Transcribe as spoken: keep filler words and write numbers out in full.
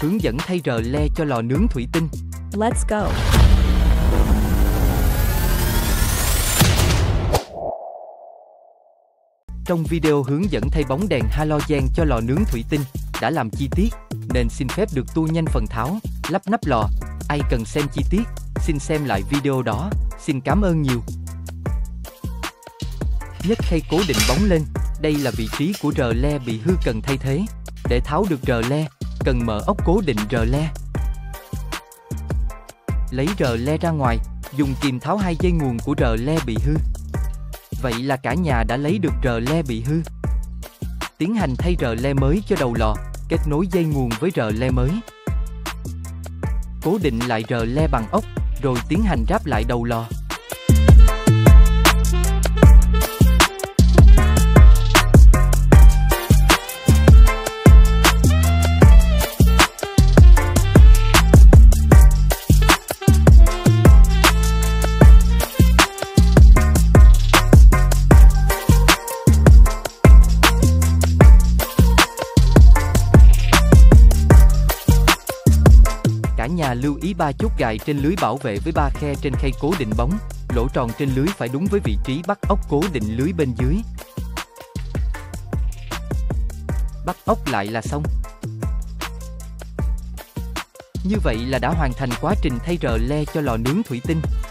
hướng dẫn thay rờ le cho lò nướng thủy tinh. Let's go! Trong video hướng dẫn thay bóng đèn halogen cho lò nướng thủy tinh đã làm chi tiết, nên xin phép được tua nhanh phần tháo, lắp nắp lò. Ai cần xem chi tiết, xin xem lại video đó, xin cảm ơn nhiều. Nhấc khay cố định bóng lên, đây là vị trí của rờ le bị hư cần thay thế. Để tháo được rờ le, cần mở ốc cố định rờ le. Lấy rờ le ra ngoài, dùng kìm tháo hai dây nguồn của rờ le bị hư. Vậy là cả nhà đã lấy được rờ le bị hư. Tiến hành thay rờ le mới cho đầu lò, kết nối dây nguồn với rờ le mới. Cố định lại rờ le bằng ốc, rồi tiến hành ráp lại đầu lò. Cả nhà lưu ý ba chốt gài trên lưới bảo vệ với ba khe trên khay cố định bóng, lỗ tròn trên lưới phải đúng với vị trí bắt ốc cố định lưới bên dưới. Bắt ốc lại là xong. Như vậy là đã hoàn thành quá trình thay rờ le cho lò nướng thủy tinh.